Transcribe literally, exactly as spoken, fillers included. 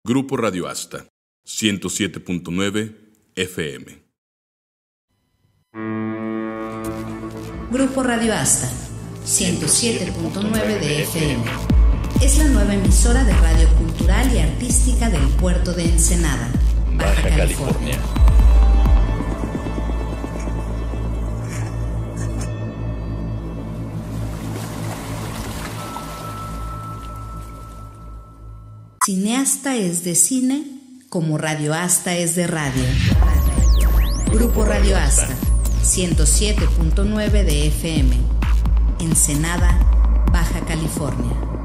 Grupo Radio Asta, ciento siete punto nueve F M. Grupo Radio Asta, ciento siete punto nueve de F M. Es la nueva emisora de radio cultural y artística del puerto de Ensenada, Baja, Baja California. California. Cineasta es de cine, como Radio Asta es de radio. Grupo Radio Asta, ciento siete punto nueve de F M, Ensenada, Baja California.